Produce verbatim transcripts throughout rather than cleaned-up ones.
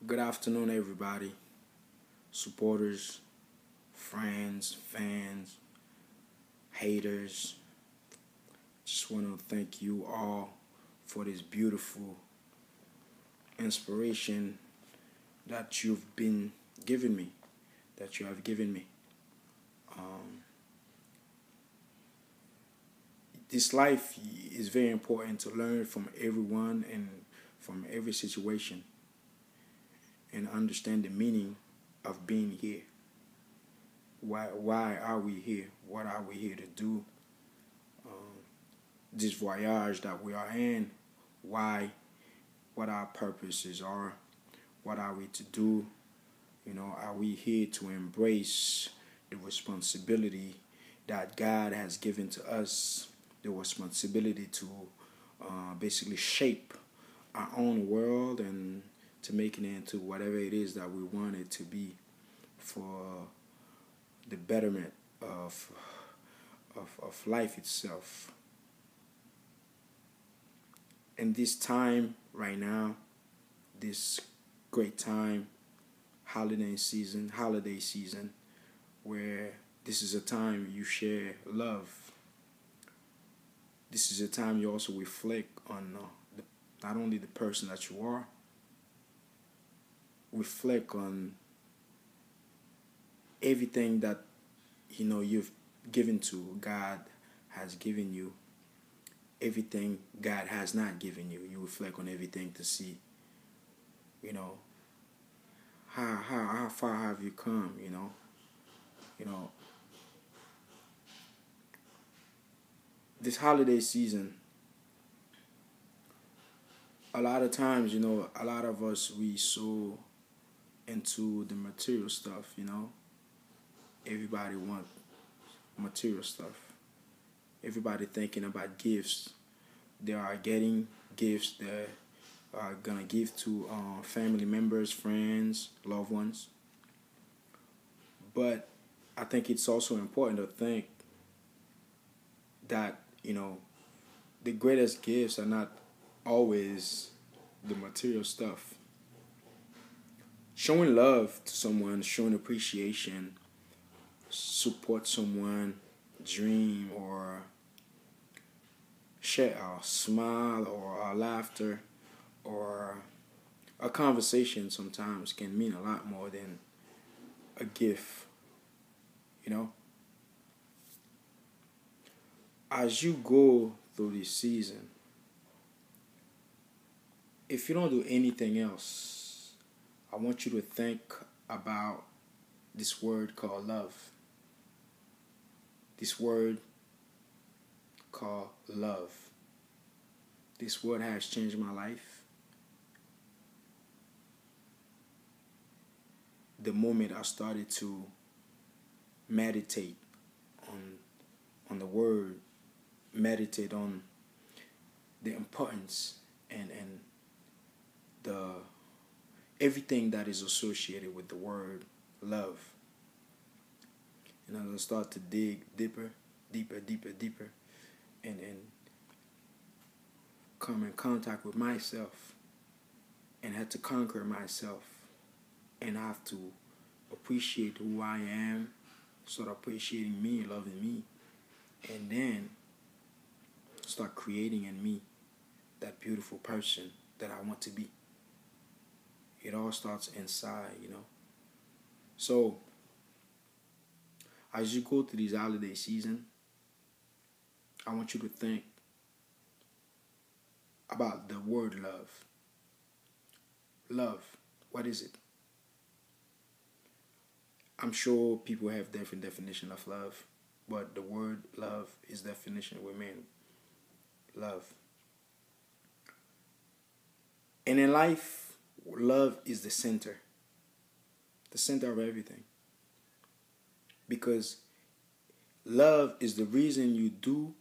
Good afternoon, everybody, supporters, friends, fans, haters. Just want to thank you all for this beautiful inspiration that you've been giving me, that you have given me. Um, this life is very important to learn from everyone and from every situation and understand the meaning of being here. Why why are we here? What are we here to do? Um, this voyage that we are in, why, what our purposes are, what are we to do? You know, are we here to embrace the responsibility that God has given to us, the responsibility to uh, basically shape our own world and to make it into whatever it is that we want it to be for the betterment of of, of life itself. In this time right now, this great time, holiday season, holiday season, where this is a time you share love. This is a time you also reflect on uh, the, not only the person that you are, reflect on everything that you know you've given to God has given you, everything God has not given you. You reflect on everything to see, you know, how how how far have you come, you know? You know, this holiday season, a lot of times, you know, a lot of us we so into the material stuff, you know. Everybody want material stuff. Everybody thinking about gifts. They are getting gifts that are gonna give to uh, family members, friends, loved ones. But I think it's also important to think that you know the greatest gifts are not always the material stuff. Showing love to someone, showing appreciation, support someone, dream or share a smile or a laughter or a conversation sometimes can mean a lot more than a gift, you know? As you go through this season, if you don't do anything else, I want you to think about this word called love. This word called love. This word has changed my life. The moment I started to meditate on on the word, meditate on the importance and and the everything that is associated with the word love. And I start to dig deeper, deeper, deeper, deeper, and and come in contact with myself, and had to conquer myself, and have to appreciate who I am, start appreciating me, loving me, and then start creating in me that beautiful person that I want to be. It all starts inside, you know. So as you go through this holiday season, I want you to think about the word love. Love, what is it? I'm sure people have different definition of love, but the word love is definition we mean love. And in life, love is the center, the center of everything. Because love is the reason you do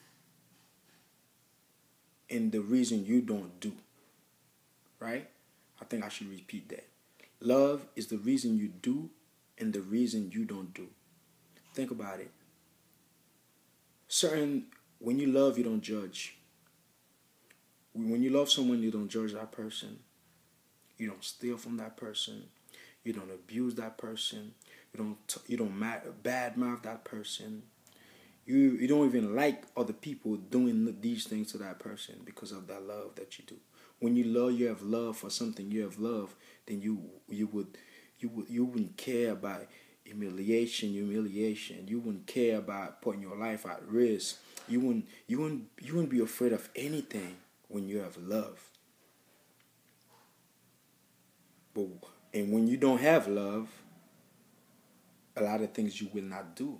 and the reason you don't do. Right? I think I should repeat that. Love is the reason you do and the reason you don't do. Think about it. Certain, when you love, you don't judge. When you love someone, you don't judge that person. You don't steal from that person. You don't abuse that person. You don't t- you don't ma- badmouth that person. You you don't even like other people doing these things to that person because of that love that you do. When you love, you have love for something. You have love, then you you would you would you wouldn't care about humiliation, humiliation. You wouldn't care about putting your life at risk. You wouldn't you wouldn't you wouldn't be afraid of anything when you have love. But and when you don't have love, a lot of things you will not do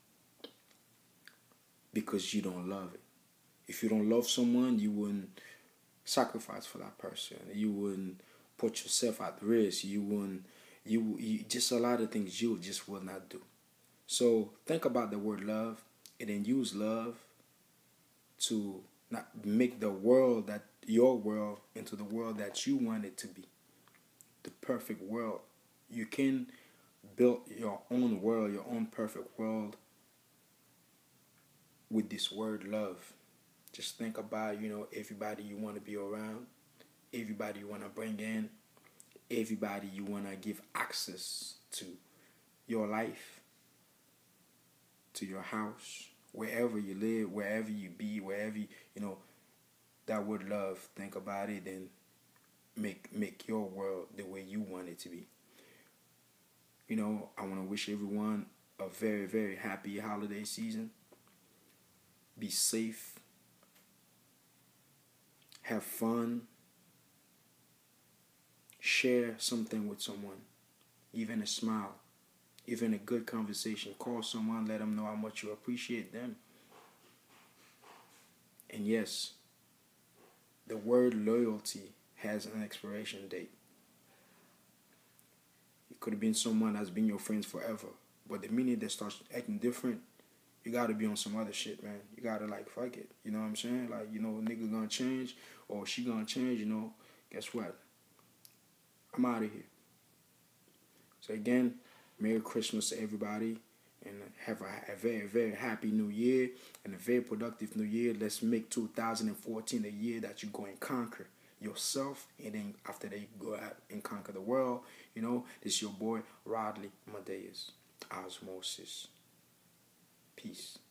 because you don't love it. If you don't love someone, you wouldn't sacrifice for that person. You wouldn't put yourself at risk. You wouldn't. You, you just a lot of things you just will not do. So think about the word love, and then use love to not make the world that your world into the world that you want it to be, the perfect world. You can build your own world, your own perfect world with this word love. Just think about, you know, everybody you want to be around, everybody you want to bring in, everybody you want to give access to your life, to your house, wherever you live, wherever you be, wherever you, you know, that word love, think about it and make make your world the way you want it to be. You know, I want to wish everyone a very, very happy holiday season. Be safe. Have fun. Share something with someone. Even a smile. Even a good conversation. Call someone. Let them know how much you appreciate them. And yes, the word loyalty has an expiration date. It could have been someone that's been your friends forever. But the minute they start acting different, you gotta be on some other shit, man. You gotta like fuck it. You know what I'm saying? Like, you know, nigga gonna change or she gonna change, you know. Guess what? I'm out of here. So again, Merry Christmas to everybody. And have a, a very, very happy new year and a very productive new year. Let's make two thousand fourteen a year that you go and conquer yourself. And then after that, you go out and conquer the world. You know, this is your boy, Rodley Madeus. Osmosis. Peace.